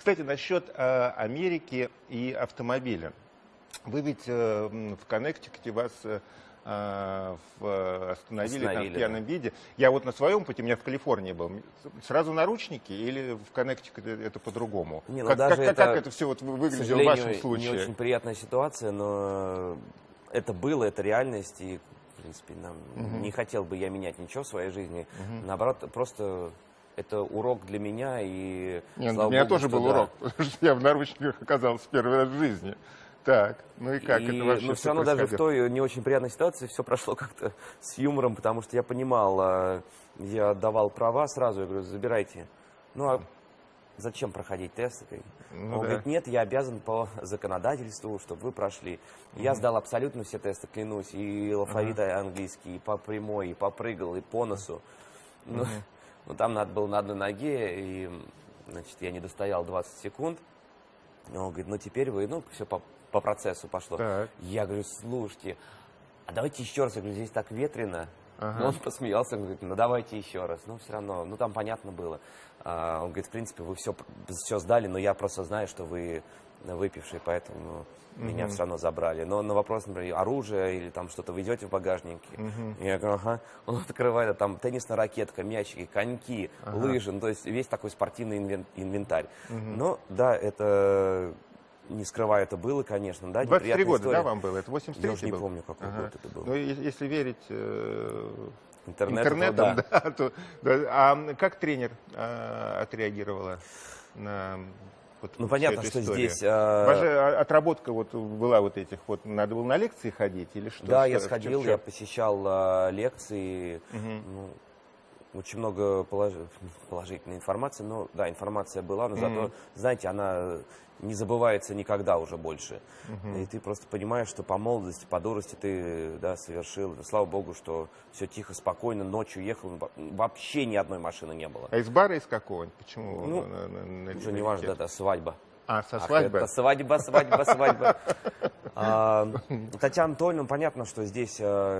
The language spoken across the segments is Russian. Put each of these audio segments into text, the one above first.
Кстати, насчет Америки и автомобиля. Вы ведь в Коннектикуте вас остановили там в пьяном виде. Я вот на своем пути, у меня в Калифорнии был, сразу наручники или в Коннектикуте это по-другому? Не, ну как даже это все вот выглядело в вашем случае? Не очень приятная ситуация, но это было, это реальность, и, в принципе, не хотел бы я менять ничего в своей жизни. Наоборот, просто это урок для меня, и Нет, для меня тоже был урок, потому что я в наручниках оказался первый раз в жизни. Так, ну и как это вообще? Но все равно даже в той не очень приятной ситуации все прошло как-то с юмором, потому что я понимал, я давал права сразу, я говорю, забирайте. Ну а зачем проходить тесты? Он говорит, нет, я обязан по законодательству, чтобы вы прошли. Я сдал абсолютно все тесты, клянусь, и алфавит английский, и по прямой, и попрыгал, и по носу. Ну, там надо было на одной ноге, и, значит, я не достоял 20 секунд. Он говорит, ну теперь вы, ну все по процессу пошло. Так. Я говорю, слушайте, а давайте еще раз. Я говорю, здесь так ветрено. Ну, он посмеялся, говорит, ну давайте еще раз. Ну все равно, ну там понятно было. Он говорит, в принципе, вы все сдали, но я просто знаю, что вы выпивший, поэтому меня все равно забрали. Но на вопрос, например, оружие или там что-то вы идете в багажнике. Я говорю, ага. Он открывает, там теннисная ракетка, мячики, коньки, лыжи, ну, то есть весь такой спортивный инвентарь. Но да, это... Не скрываю, это было, конечно, да, 23 года, история. да, вам было? Это 83-й Я уже не был? помню, какой год это был. Ну, если верить интернетом, да, то, да. А как тренер отреагировала на вот, ну, понятно, эту что историю? здесь... Ваша отработка вот была вот этих вот, надо было на лекции ходить или что? Да, я сходил, я посещал лекции, ну, очень много положительной информации, но да, информация была, но зато, знаете, она не забывается никогда уже больше. И ты просто понимаешь, что по молодости, по дурости ты, да, совершил. Слава богу, что все тихо, спокойно, ночью ехал, вообще ни одной машины не было. А из бара из какого-нибудь? Почему? Ну, уже не важно, да, свадьба. А, со свадьбы? Это свадьба. Татьяна Анатольевна, понятно, что здесь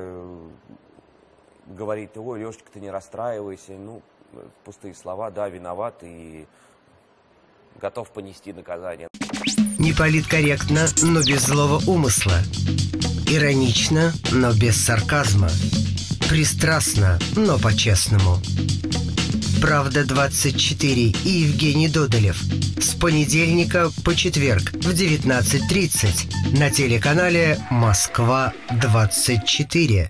говорит, ой, Лешечка, ты не расстраивайся, ну, пустые слова, да, виноват и готов понести наказание. Не политкорректно, но без злого умысла. Иронично, но без сарказма. Пристрастно, но по-честному. «Правда-24» и Евгений Додолев. С понедельника по четверг в 19:30 на телеканале «Москва-24».